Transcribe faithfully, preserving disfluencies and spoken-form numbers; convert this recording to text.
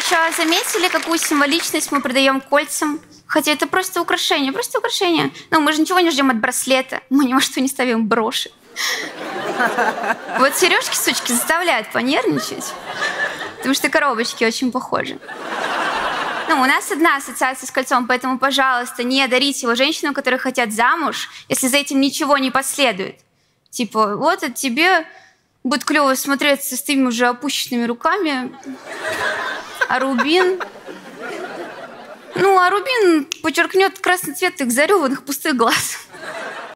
еще заметили, какую символичность мы придаем кольцам? Хотя это просто украшение, просто украшение. Ну, мы же ничего не ждем от браслета. Мы ни во что не ставим броши. Вот сережки, сучки, заставляют понервничать. Потому что коробочки очень похожи. Ну, у нас одна ассоциация с кольцом, поэтому, пожалуйста, не дарите его женщинам, которые хотят замуж, если за этим ничего не последует. Типа, вот от тебе будет клево смотреться с твоими уже опущенными руками. А рубин... Ну, а рубин подчеркнет красный цвет их зареванных пустых глаз.